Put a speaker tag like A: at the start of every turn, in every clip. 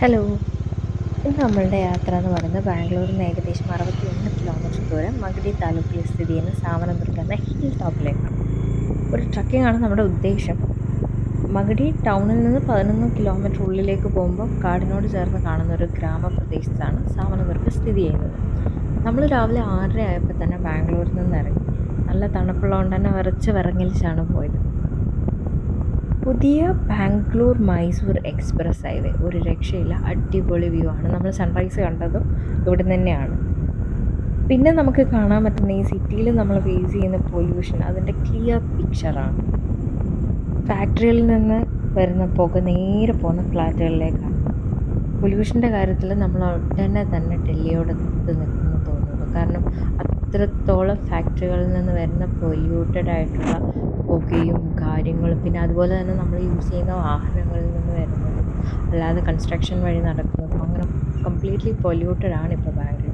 A: Hello. ഇന്ന് നമ്മളുടെ യാത്ര എന്ന് പറയുന്നത് ബാംഗ്ലൂരിൽ നിന്ന് ഏകദേശം 61 കിലോമീറ്റർ ദൂരം മഗഡി താലൂക്കിൽ സ്ഥിതി ചെയ്യുന്ന സാവനദുർഗ എന്ന ഹിൽ ടോപ്പിലേക്കാണ്. ഒരു ട്രക്കിംഗ് ആണ് നമ്മുടെ ഉദ്ദേശം. മഗഡി ടൗണിൽ നിന്ന് 11 കിലോമീറ്റർ ഉള്ളിലേക്ക് പോകുമ്പോൾ കാടിനോട് ചേർന്ന് കാണുന്ന ഒരു ഗ്രാമപ്രദേശത്താണ് സാവനദുർഗ സ്ഥിതി ചെയ്യുന്നത്. നമ്മൾ രാവിലെ 6:30 ആയപ്പോൾ തന്നെ ബാംഗ്ലൂരിൽ നിന്ന് ഇറങ്ങി. നല്ല തണുപ്പുള്ളതുകൊണ്ട് തന്നെ വിറങ്ങലിച്ചാണ് പോയത്. പുതിയ ബാംഗ്ലൂർ മൈസൂർ എക്സ്പ്രസ് ഹൈവേ ഒരു രക്ഷയില്ല, അടിപൊളി വ്യൂ ആണ്. നമ്മൾ സൺറൈസ് കണ്ടതും ഇവിടെ തന്നെയാണ്. പിന്നെ നമുക്ക് കാണാൻ പറ്റുന്ന ഈ സിറ്റിയിൽ നമ്മൾ ഫേസ് ചെയ്യുന്ന പൊല്യൂഷൻ അതിൻ്റെ ക്ലിയർ പിക്ചറാണ്. ഫാക്ടറിയിൽ നിന്ന് വരുന്ന പുക നേരെ പോകുന്ന ഫ്ലാറ്റുകളിലേക്കാണ്. പൊല്യൂഷൻ്റെ കാര്യത്തിൽ നമ്മൾ ഉടനെ തന്നെ ഡൽഹിയോടൊത്ത് നിൽക്കുന്നു തോന്നുന്നു. കാരണം അത്രത്തോളം ഫാക്ടറികളിൽ നിന്ന് വരുന്ന പൊല്യൂട്ടഡ് ആയിട്ടുള്ള പുകയും കാര്യങ്ങളും, പിന്നെ അതുപോലെ തന്നെ നമ്മൾ യൂസ് ചെയ്യുന്ന വാഹനങ്ങളിൽ നിന്ന് വരുന്നതും അല്ലാതെ കൺസ്ട്രക്ഷൻ വഴി നടക്കുന്നതും അങ്ങനെ കംപ്ലീറ്റ്ലി പൊല്യൂട്ടഡ് ആണ് ഇപ്പോൾ ബാംഗ്ലൂർ.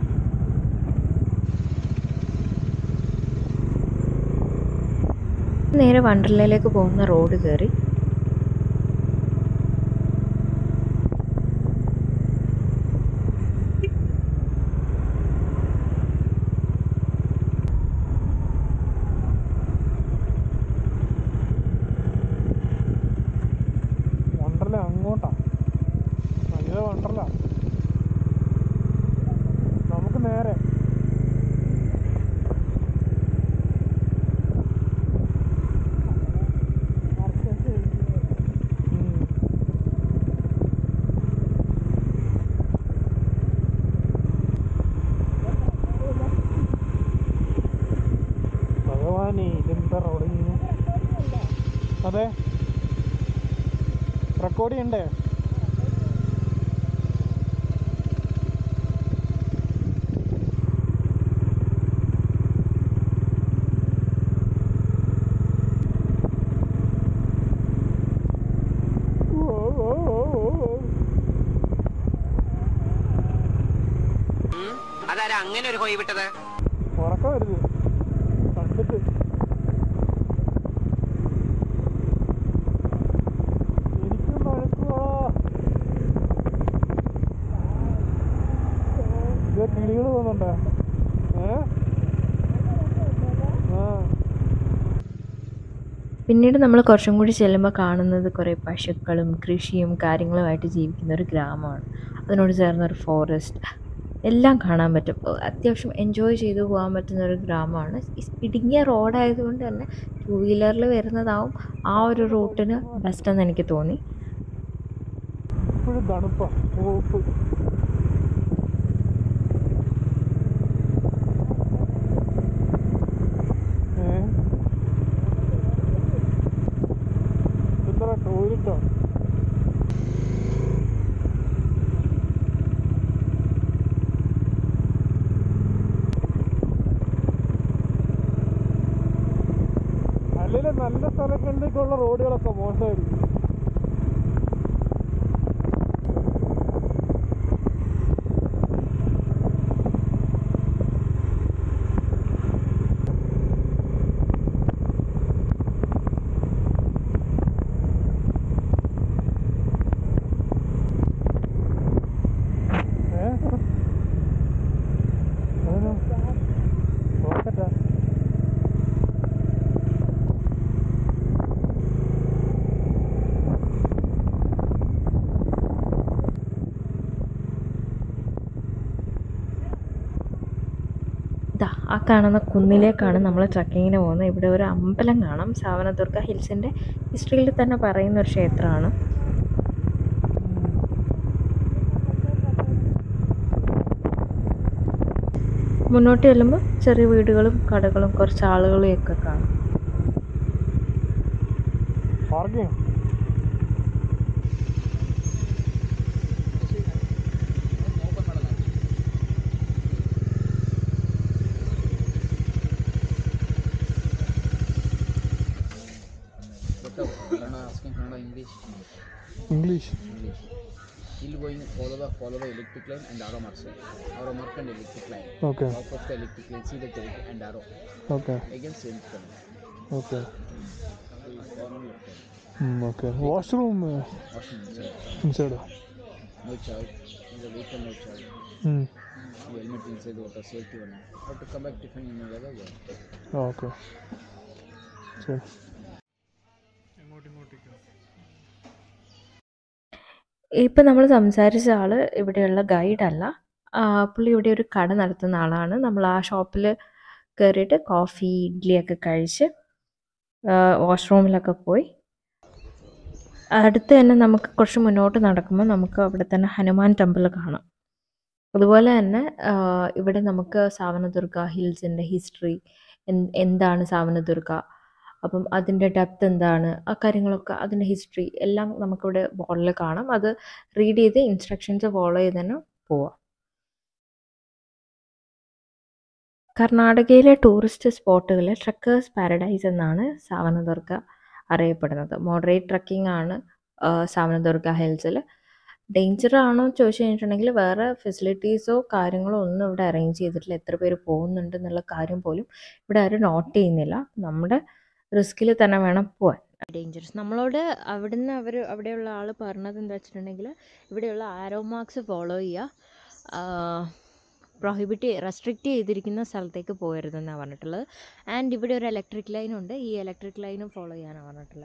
A: നേരെ വണ്ടർലയിലേക്ക് പോകുന്ന റോഡ് കയറി
B: അങ്ങോട്ടാ നല്ല വണ്ടർല. നമുക്ക് നേരെ ഭഗവാനെ ഇതെന്താ റോഡിങ്. അതെ, റെക്കോർഡ് ചെയ്യണ്ടേ?
C: അതാരാ അങ്ങനെ ഒരു ഹോയി വിട്ടത്?
B: ഉറക്കം വരുത് കണ്ടിട്ട്. എനിക്കും മഴക്കുവാ. ഇത് കിളികൾ തോന്നുന്നുണ്ടോ?
A: പിന്നീട് നമ്മൾ കുറച്ചും കൂടി ചെല്ലുമ്പോൾ കാണുന്നത് കുറേ പശുക്കളും കൃഷിയും കാര്യങ്ങളുമായിട്ട് ജീവിക്കുന്ന ഒരു ഗ്രാമമാണ്. അതിനോട് ചേർന്നൊരു ഫോറസ്റ്റ് എല്ലാം കാണാൻ പറ്റും. അത്യാവശ്യം എൻജോയ് ചെയ്തു പോകാൻ പറ്റുന്ന ഒരു ഗ്രാമമാണ്. ഇടുങ്ങിയ റോഡായതുകൊണ്ട് തന്നെ 2 വീലറിൽ വരുന്നതാവും ആ ഒരു റൂട്ടിന് ബെസ്റ്റെന്ന് എനിക്ക് തോന്നി.
B: ഇപ്പോഴും തണുപ്പാ. ടോയ്ലറ്റോ? അല്ലെങ്കിൽ നല്ല സ്ഥലങ്ങളിലേക്കുള്ള റോഡുകളൊക്കെ മോശമായിരിക്കും.
A: ആ കാണുന്ന കുന്നിലേക്കാണ് നമ്മൾ ട്രക്കിങ്ങിന് പോകുന്നത്. ഇവിടെ ഒരു അമ്പലം കാണാം. സാവനദുർഗ ഹിൽസിൻ്റെ ഹിസ്റ്ററിയിൽ തന്നെ പറയുന്ന ഒരു ക്ഷേത്രമാണ്. മുന്നോട്ട് ചെല്ലുമ്പോൾ ചെറിയ വീടുകളും കടകളും കുറച്ച് ആളുകളെയും ഒക്കെ കാണാം.
B: English.
C: Still going follow the electric line and arrow marks. Arrow mark and electric line.
B: Okay.
C: Top of the electric line, see the direct and arrow.
B: Okay.
C: Again same thing.
B: Okay. Okay. Washroom inside.
C: no charge. In the vehicle, no charge. The helmet inside the water, safety one. Have to come back tiffin in another way.
B: Okay ശരി. ഇങ്ങോട്ടേക്കോ?
A: ഇപ്പം നമ്മൾ സംസാരിച്ച ആൾ ഇവിടെയുള്ള ഗൈഡല്ല. പുള്ളി ഇവിടെ ഒരു കട നടത്തുന്ന ആളാണ്. നമ്മൾ ആ ഷോപ്പിൽ കയറിയിട്ട് കോഫി ഇഡ്ഡലിയൊക്കെ കഴിച്ച് വാഷ്റൂമിലൊക്കെ പോയി അടുത്ത് തന്നെ നമുക്ക് കുറച്ച് മുന്നോട്ട് നടക്കുമ്പോൾ നമുക്ക് അവിടെ തന്നെ ഹനുമാൻ ടെമ്പിൾ കാണാം. അതുപോലെ തന്നെ ഇവിടെ നമുക്ക് സാവനദുർഗ ഹിൽസിൻ്റെ ഹിസ്റ്ററി, എന്താണ് സാവനദുർഗ, അപ്പം അതിൻ്റെ ഡെപ്ത് എന്താണ്, ആ കാര്യങ്ങളൊക്കെ അതിൻ്റെ ഹിസ്റ്ററി എല്ലാം നമുക്കിവിടെ ബോർഡിൽ കാണാം. അത് റീഡ് ചെയ്ത് ഇൻസ്ട്രക്ഷൻസ് ഫോളോ ചെയ്ത് തന്നെ പോവാം. കർണാടകയിലെ ടൂറിസ്റ്റ് സ്പോട്ടുകളിൽ ട്രക്കേഴ്സ് പാരഡൈസ് എന്നാണ് സാവനദുർഗ അറിയപ്പെടുന്നത്. മോഡറേറ്റ് ട്രക്കിംഗ് ആണ് സാവനദുർഗ ഹിൽസിൽ. ഡേഞ്ചർ ആണോ ചോദിച്ചു കഴിഞ്ഞിട്ടുണ്ടെങ്കിൽ വേറെ ഫെസിലിറ്റീസോ കാര്യങ്ങളോ ഒന്നും ഇവിടെ അറേഞ്ച് ചെയ്തിട്ടില്ല. എത്ര പേര് പോകുന്നുണ്ട് എന്നുള്ള കാര്യം പോലും ഇവിടെ ആരും നോട്ട് ചെയ്യുന്നില്ല. നമ്മുടെ റിസ്കിൽ തന്നെ വേണം പോകാൻ. ഡേഞ്ചറസ് നമ്മളോട് അവിടുന്ന് അവിടെയുള്ള ആൾ പറഞ്ഞത് എന്താ വെച്ചിട്ടുണ്ടെങ്കിൽ ഇവിടെയുള്ള ആരോ മാർക്സ് ഫോളോ ചെയ്യുക, റെസ്ട്രിക്റ്റ് ചെയ്തിരിക്കുന്ന സ്ഥലത്തേക്ക് പോകരുതെന്നാണ് പറഞ്ഞിട്ടുള്ളത്. ആൻഡ് ഇവിടെ ഒരു ഇലക്ട്രിക് ലൈൻ ഉണ്ട്, ഈ ഇലക്ട്രിക് ലൈനും ഫോളോ ചെയ്യാനാണ് പറഞ്ഞിട്ടുള്ളത്.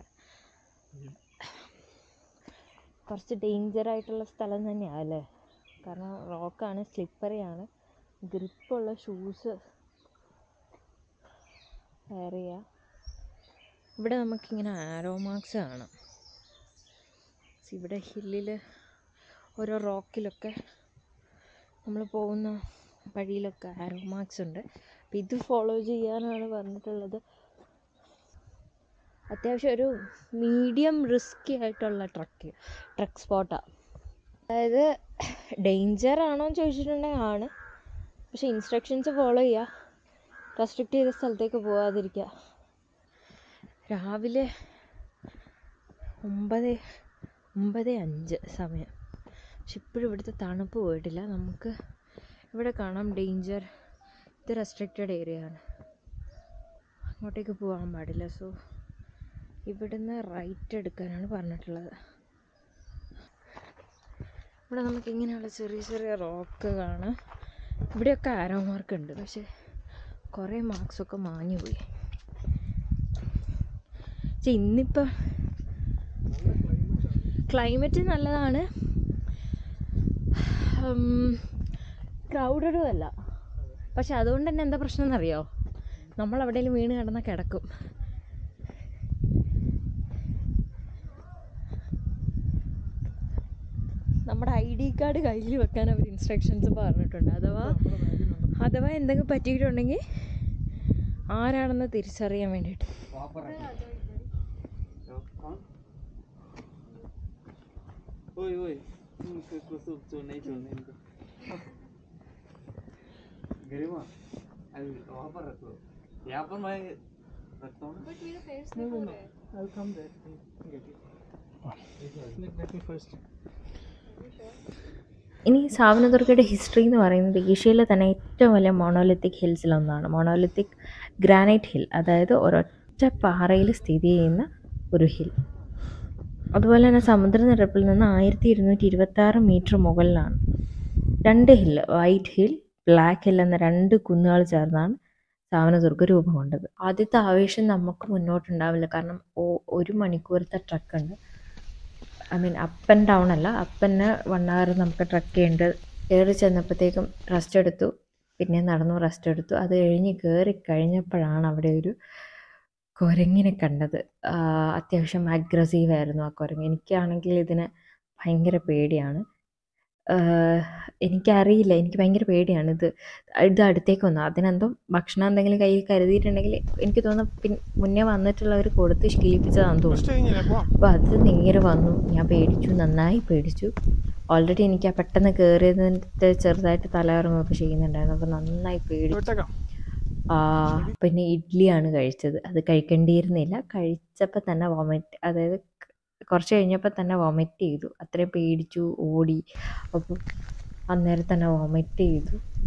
A: കുറച്ച് ഡേഞ്ചറായിട്ടുള്ള സ്ഥലം തന്നെയാണ് അല്ലേ, കാരണം റോക്കാണ്, സ്ലിപ്പറിയാണ്, ഗ്രിപ്പുള്ള ഷൂസ് വെയർ ചെയ്യുക. ഇവിടെ നമുക്കിങ്ങനെ ആരോ മാർക്സ് കാണാം. ഇവിടെ ഹില്ലിൽ ഓരോ റോക്കിലൊക്കെ നമ്മൾ പോകുന്ന വഴിയിലൊക്കെ ആരോ മാർക്സ് ഉണ്ട്. അപ്പം ഇത് ഫോളോ ചെയ്യാനാണ് പറഞ്ഞിട്ടുള്ളത്. അത്യാവശ്യം ഒരു മീഡിയം റിസ്കി ആയിട്ടുള്ള ട്രക്ക് സ്പോട്ടാണ്. അതായത് ഡേഞ്ചർ ആണോ എന്ന് ചോദിച്ചിട്ടുണ്ടെങ്കിൽ ആണ്, പക്ഷേ ഇൻസ്ട്രക്ഷൻസ് ഫോളോ ചെയ്യുക, റെസ്ട്രിക്റ്റ് ചെയ്ത സ്ഥലത്തേക്ക് പോകാതിരിക്കുക. രാവിലെ 9:05 സമയം, പക്ഷെ ഇപ്പോഴും ഇവിടുത്തെ തണുപ്പ് പോയിട്ടില്ല. നമുക്ക് ഇവിടെ കാണാം ഡേഞ്ചർ, ഇത് റെസ്ട്രിക്റ്റഡ് ഏരിയ ആണ്, അങ്ങോട്ടേക്ക് പോകാൻ പാടില്ല. സോ ഇവിടുന്ന് റൈറ്റ് എടുക്കാനാണ് പറഞ്ഞിട്ടുള്ളത്. ഇവിടെ നമുക്ക് ഇങ്ങനെയുള്ള ചെറിയ ചെറിയ റോക്ക് കാണാം. ഇവിടെയൊക്കെ ആരോ മാർക്ക് ഉണ്ട്, പക്ഷെ കുറേ മാർക്സൊക്കെ മാഞ്ഞു പോയി. പക്ഷെ ഇന്നിപ്പോൾ ക്ലൈമറ്റ് നല്ലതാണ്, ക്രൗഡഡും അല്ല. പക്ഷെ അതുകൊണ്ട് തന്നെ എന്താ പ്രശ്നം എന്നറിയോ, നമ്മൾ എവിടെയെങ്കിലും വീണ് കിടന്നാൽ കിടക്കും. നമ്മുടെ ID കാർഡ് കയ്യിൽ വെക്കാൻ അവർ ഇൻസ്ട്രക്ഷൻസ് പറഞ്ഞിട്ടുണ്ട്. അഥവാ എന്തെങ്കിലും പറ്റിയിട്ടുണ്ടെങ്കിൽ ആരാണെന്ന് തിരിച്ചറിയാൻ വേണ്ടിയിട്ട്. ഇനി സാവനദുർഗയുടെ ഹിസ്റ്ററി എന്ന് പറയുന്നത് ഏഷ്യയിലെ തന്നെ ഏറ്റവും വലിയ മോണോലിത്തിക് ഹിൽസിലൊന്നാണ്. മോണോലിത്തിക് ഗ്രാനൈറ്റ് ഹിൽ, അതായത് ഒരൊറ്റ പാറയിൽ സ്ഥിതി ചെയ്യുന്ന ഒരു ഹിൽ. അതുപോലെ തന്നെ സമുദ്രനിരപ്പിൽ നിന്ന് 1226 മീറ്റർ മുകളിലാണ്. 2 hill, white hill, black hill എന്ന 2 കുന്നുകൾ ചേർന്നാണ് സാവനദുർഗ രൂപം കൊണ്ടത്. ആദ്യത്തെ ആവേശം നമുക്ക് മുന്നോട്ടുണ്ടാവില്ല, കാരണം 1 മണിക്കൂറത്തെ ട്രക്കുണ്ട്. I mean up and down അല്ല, അപ്പ് തന്നെ 1 hour നമുക്ക് ട്രക്ക് ചെയ്യേണ്ടത്. കയറി ചെന്നപ്പോഴത്തേക്കും റെസ്റ്റ് എടുത്തു, പിന്നെ നടന്നു, റെസ്റ്റ് എടുത്തു. അത് കഴിഞ്ഞ് കയറി കഴിഞ്ഞപ്പോഴാണ് അവിടെ ഒരു കുരങ്ങിനെ കണ്ടത്. അത്യാവശ്യം അഗ്രസീവായിരുന്നു ആ കുരങ്ങ്. എനിക്കാണെങ്കിൽ ഇതിനെ ഭയങ്കര പേടിയാണ്. എനിക്കറിയില്ല, എനിക്ക് ഭയങ്കര പേടിയാണ് ഇത് അടുത്തേക്ക് വന്നു. അതിനെന്തോ ഭക്ഷണം എന്തെങ്കിലും കയ്യിൽ കരുതിയിട്ടുണ്ടെങ്കിൽ എനിക്ക് തോന്നുന്നു മുന്നേ വന്നിട്ടുള്ളവർ കൊടുത്ത് ശീലിപ്പിച്ചതാണെന്ന് തോന്നുന്നു. അപ്പോൾ അത് നേരെ വന്നു, ഞാൻ പേടിച്ചു, നന്നായി പേടിച്ചു. ഓൾറെഡി എനിക്ക് ആ പെട്ടെന്ന് കയറിയതിൻ്റെ ചെറുതായിട്ട് തലകറങ്ങുമൊക്കെ ചെയ്യുന്നുണ്ടായിരുന്നു, അപ്പോൾ നന്നായി പേടിച്ചു. പിന്നെ ഇഡ്ഡലിയാണ് കഴിച്ചത്. അത് കഴിക്കേണ്ടിയിരുന്നില്ല, കഴിച്ചപ്പോൾ തന്നെ വോമിറ്റ്, അതായത് കുറച്ച് കഴിഞ്ഞപ്പോൾ തന്നെ വോമിറ്റ് ചെയ്തു. അത്രയും പേടിച്ചു, ഓടി. അപ്പോൾ അന്നേരം തന്നെ വോമിറ്റ് ചെയ്തു.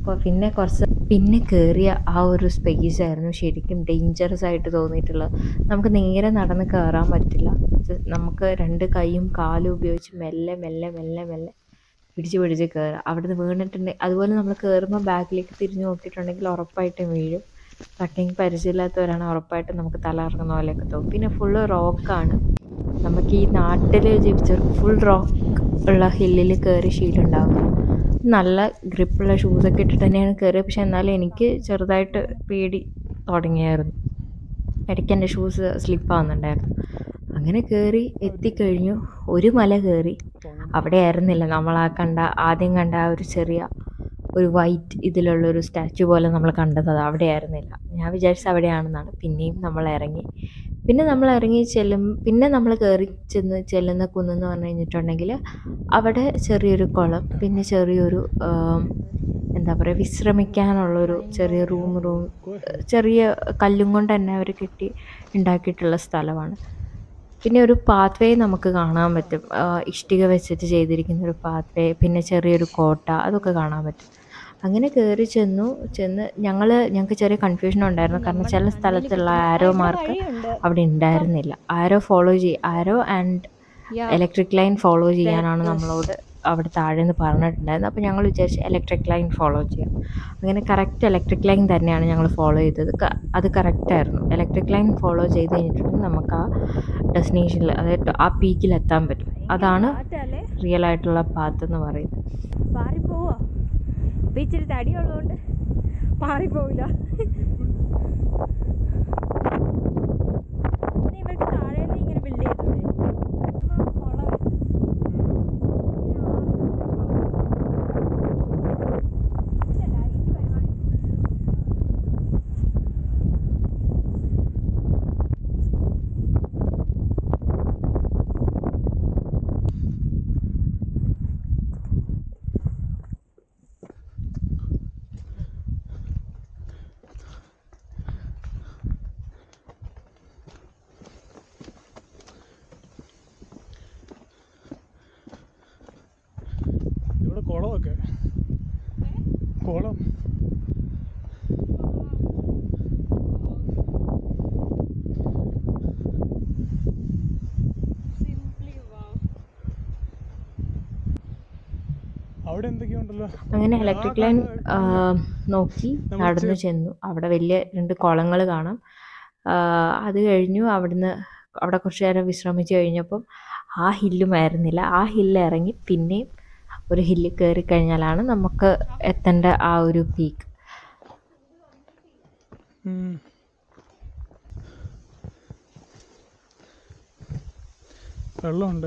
A: പിന്നെ കയറിയ ആ ഒരു സ്പേസ് ആയിരുന്നു ശരിക്കും ഡേഞ്ചറസ് ആയിട്ട് തോന്നിയിട്ടുള്ളത്. നമുക്ക് നേരെ നടന്ന് കയറാൻ പറ്റില്ല. നമുക്ക് 2 കൈയും കാലും ഉപയോഗിച്ച് മെല്ലെ മെല്ലെ മെല്ലെ മെല്ലെ പിടിച്ച് പിടിച്ച് കയറുക. അവിടുന്ന് വീണിട്ടുണ്ടെങ്കിൽ അതുപോലെ നമ്മൾ കയറുമ്പോൾ ബാക്കിലേക്ക് തിരിഞ്ഞ് നോക്കിയിട്ടുണ്ടെങ്കിൽ ഉറപ്പായിട്ടും വീഴും. ട്രക്കിംഗ് പരിചയമില്ലാത്തവരാണ് ഉറപ്പായിട്ടും നമുക്ക് തല ഇറങ്ങുന്ന പോലെയൊക്കെ തോന്നും. പിന്നെ ഫുള്ള് റോക്കാണ്. നമുക്ക് ഈ നാട്ടിൽ ജീവിച്ചവർക്ക് ഫുൾ റോക്ക് ഉള്ള ഹില്ലിൽ കയറി ശീലമുണ്ടാവില്ല. നല്ല ഗ്രിപ്പുള്ള ഷൂസൊക്കെ ഇട്ടിട്ട് തന്നെയാണ് കയറിയത്. പക്ഷെ എന്നാലും എനിക്ക് ചെറുതായിട്ട് പേടി തുടങ്ങിയായിരുന്നു. ഇടയ്ക്ക് എൻ്റെ ഷൂസ് സ്ലിപ്പാവുന്നുണ്ടായിരുന്നു. അങ്ങനെ കയറി എത്തിക്കഴിഞ്ഞു. ഒരു മല കയറി. അവിടെ ആയിരുന്നില്ല നമ്മൾ ആദ്യം കണ്ട ആ ഒരു ചെറിയ ഒരു വൈറ്റ് ഇതിലുള്ളൊരു സ്റ്റാച്ചു പോലെ നമ്മൾ കണ്ടത് അവിടെ ആയിരുന്നില്ല. ഞാൻ വിചാരിച്ചത് അവിടെയാണെന്നാണ്. പിന്നെയും നമ്മൾ ഇറങ്ങി. പിന്നെ നമ്മൾ കയറി ചെല്ലുന്ന കുന്നെന്ന് പറഞ്ഞു കഴിഞ്ഞിട്ടുണ്ടെങ്കിൽ അവിടെ ചെറിയൊരു കുളം, പിന്നെ ചെറിയൊരു എന്താ പറയുക, വിശ്രമിക്കാനുള്ളൊരു ചെറിയ റൂം ചെറിയ കല്ലും കൊണ്ട് തന്നെ അവർ ഉണ്ടാക്കിയിട്ടുള്ള സ്ഥലമാണ്. പിന്നെ ഒരു പാത്ത് വേ നമുക്ക് കാണാൻ പറ്റും. ഇഷ്ടിക വെച്ചിട്ട് ചെയ്തിരിക്കുന്ന ഒരു പാത്ത് വേ, പിന്നെ ചെറിയൊരു കോട്ട, അതൊക്കെ കാണാൻ പറ്റും. അങ്ങനെ കയറി ഞങ്ങൾക്ക് ചെറിയ കൺഫ്യൂഷൻ ഉണ്ടായിരുന്നു. കാരണം ചില സ്ഥലത്തുള്ള ആരോ മാർക്ക് അവിടെ ഉണ്ടായിരുന്നില്ല. Arrow and electric line follow ചെയ്യാനാണ് നമ്മളോട് അവിടെ താഴെ നിന്ന് പറഞ്ഞിട്ടുണ്ടായിരുന്നത്. അപ്പോൾ ഞങ്ങൾ വിചാരിച്ചു ഇലക്ട്രിക് ലൈൻ ഫോളോ ചെയ്യാം. അങ്ങനെ കറക്റ്റ് ഇലക്ട്രിക് ലൈൻ തന്നെയാണ് ഞങ്ങൾ ഫോളോ ചെയ്തത്. അത് കറക്റ്റായിരുന്നു. ഇലക്ട്രിക് ലൈൻ ഫോളോ ചെയ്ത് കഴിഞ്ഞിട്ടുണ്ടെങ്കിൽ നമുക്ക് ആ ഡെസ്റ്റിനേഷനിൽ, അതായത് ആ പീക്കിലെത്താൻ പറ്റും. അതാണ് റിയൽ ആയിട്ടുള്ള പാത്ത് എന്ന് പറയുന്നത്.
D: മാറിപ്പോവോ? ഇപ്പം ഇച്ചിരി തടിയുള്ളതുകൊണ്ട് മാറിപ്പോവില്ല. ഇവർക്ക് താഴെ ഇങ്ങനെ ബിൽഡ് ചെയ്തോളേ.
B: കുളം അവിടെ എന്തൊക്കെയുണ്ടല്ലോ.
A: അങ്ങനെ ഇലക്ട്രിക് ലൈൻ നോക്കി നടന്നു ചെന്നു. അവിടെ വലിയ 2 കുളങ്ങൾ കാണാം. അത് കഴിഞ്ഞു. അവിടെ കുറച്ച് നേരം വിശ്രമിച്ച് കഴിഞ്ഞപ്പം ആ ഹില്ലുമായിരുന്നില്ല. ആ ഹില്ല് ഇറങ്ങി പിന്നെയും ഒരു ഹില്ല് കയറി കഴിഞ്ഞാലാണ് നമുക്ക് എത്തേണ്ട ആ ഒരു പീക്ക്.
B: വെള്ളമുണ്ട്.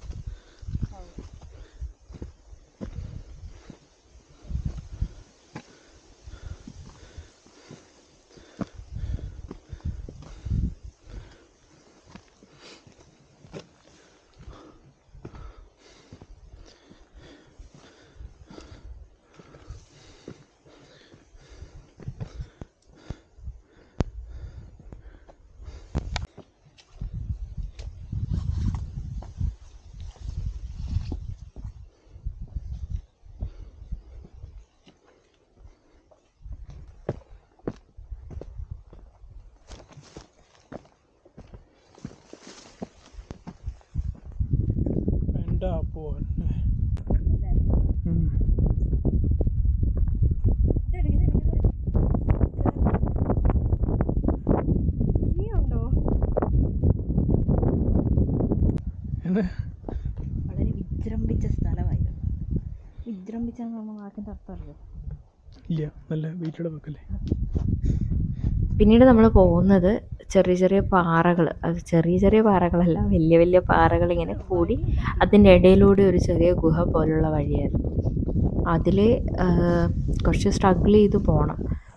D: വളരെ വിജൃംഭിച്ച സ്ഥലമായിരുന്നു. വിജൃംഭിച്ചെന്ന് നമ്മൾ വാക്കിൻ്റെ അർത്ഥമല്ലോ.
B: ഇല്ല, നല്ല വീട്ടിയുടെ വെക്കല്ലേ.
A: പിന്നീട് നമ്മൾ പോകുന്നത് ചെറിയ ചെറിയ പാറകൾ, അത് ചെറിയ ചെറിയ പാറകളല്ല, വലിയ വലിയ പാറകൾ ഇങ്ങനെ കൂടി അതിൻ്റെ ഇടയിലൂടെ ഒരു ചെറിയ ഗുഹ പോലുള്ള വഴിയായിരുന്നു. അതിൽ കുറച്ച് സ്ട്രഗിൾ ചെയ്ത് പോകണം.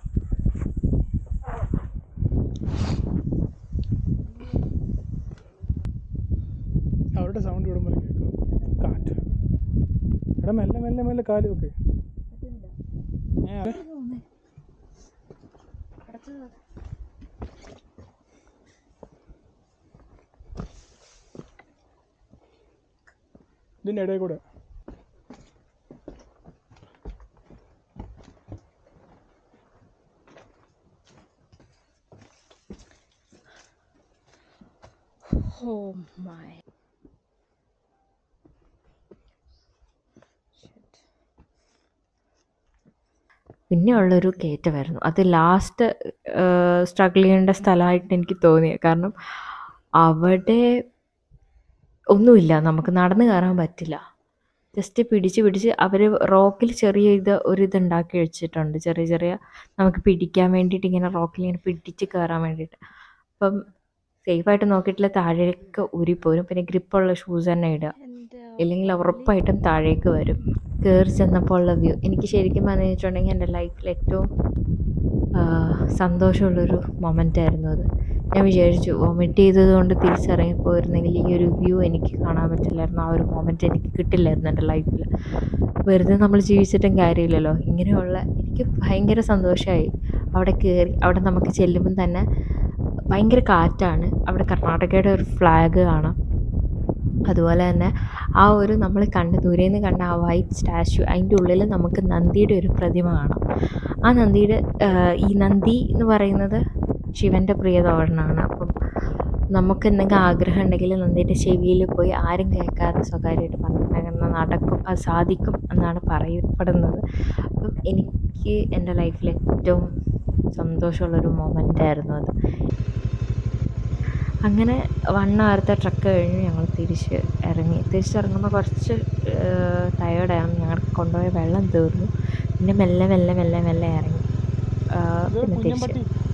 B: അവരുടെ സൗണ്ട് ഇവിടെ പോലെ കേൾക്കാം. കാറ്റ്. ഇവിടെ മെല്ലെ മെല്ലെ മെല്ലെ കാല് വെക്ക്. ഇതിൻ്റെ ഇടയിൽ കൂടെ
D: Oh my.
A: പിന്നെ ഉള്ളൊരു കയറ്റമായിരുന്നു. അത് ലാസ്റ്റ് സ്ട്രഗിൾ ചെയ്യേണ്ട സ്ഥലമായിട്ട് എനിക്ക് തോന്നിയത്. കാരണം അവിടെ ഒന്നുമില്ല, നമുക്ക് നടന്ന് കയറാൻ പറ്റില്ല. ജസ്റ്റ് പിടിച്ച് അവർ റോക്കിൽ ചെറിയ ഒരിതുണ്ടാക്കി വെച്ചിട്ടുണ്ട്, ചെറിയ ചെറിയ നമുക്ക് പിടിക്കാൻ വേണ്ടിയിട്ട്, ഇങ്ങനെ റോക്കിൽ ഇങ്ങനെ പിടിച്ച് കയറാൻ വേണ്ടിയിട്ട്. അപ്പം സേഫായിട്ട് നോക്കിയിട്ടില്ല, താഴേക്ക് ഊരിപ്പോരും. പിന്നെ ഗ്രിപ്പുള്ള ഷൂസ് തന്നെ ഇടുക, ഇല്ലെങ്കിൽ ഉറപ്പായിട്ടും താഴേക്ക് വരും. കയറി ചെന്നപ്പോൾ ഉള്ള വ്യൂ എനിക്ക് ശരിക്കും പറഞ്ഞു വെച്ചിട്ടുണ്ടെങ്കിൽ എൻ്റെ ലൈഫിൽ ഏറ്റവും സന്തോഷമുള്ളൊരു മൊമെൻ്റ് ആയിരുന്നു അത്. ഞാൻ വിചാരിച്ചു വൊമിറ്റ് ചെയ്തത് കൊണ്ട് തിരിച്ചിറങ്ങിപ്പോയിരുന്നെങ്കിൽ ഈ ഒരു വ്യൂ എനിക്ക് കാണാൻ പറ്റില്ലായിരുന്നു, ആ ഒരു മൊമെൻ്റ് എനിക്ക് കിട്ടില്ലായിരുന്നു എൻ്റെ ലൈഫിൽ. വെറുതെ നമ്മൾ ജീവിച്ചിട്ടും കാര്യമില്ലല്ലോ. ഇങ്ങനെയുള്ള എനിക്ക് ഭയങ്കര സന്തോഷമായി അവിടെ കയറി. അവിടെ നമുക്ക് ചെല്ലുമ്പം തന്നെ ഭയങ്കര കാറ്റാണ്. അവിടെ കർണാടകയുടെ ഒരു ഫ്ലാഗ് കാണാം. അതുപോലെ തന്നെ ആ ഒരു നമ്മൾ ദൂരേന്ന് കണ്ട ആ വൈറ്റ് സ്റ്റാച്യു, അതിൻ്റെ ഉള്ളിൽ നമുക്ക് നന്ദിയുടെ ഒരു പ്രതിമ കാണാം. ആ നന്ദിയുടെ ഈ നന്ദി എന്ന് പറയുന്നത് ശിവൻ്റെ പ്രിയതോഴനാണ്. അപ്പം നമുക്ക് എന്തെങ്കിലും ആഗ്രഹം ഉണ്ടെങ്കിൽ നന്ദിയുടെ ചെവിയിൽ പോയി ആരും കേൾക്കാതെ സ്വകാര്യമായിട്ട് പറഞ്ഞിട്ടുണ്ടെങ്കിൽ നടക്കും, അത് സാധിക്കും എന്നാണ് പറയപ്പെടുന്നത്. അപ്പം എനിക്ക് എൻ്റെ ലൈഫിൽ ഏറ്റവും സന്തോഷമുള്ളൊരു മൊമെൻ്റായിരുന്നു അത്. അങ്ങനെ 1 hourത്തെ ട്രക്ക് കഴിഞ്ഞ് ഞങ്ങൾ തിരിച്ചിറങ്ങുമ്പോൾ കുറച്ച് ടയേർഡാണ്. ഞങ്ങൾക്ക് കൊണ്ടുപോയ വെള്ളം തീർന്നു. പിന്നെ മെല്ലെ ഇറങ്ങി. പിന്നെ തിരിച്ച്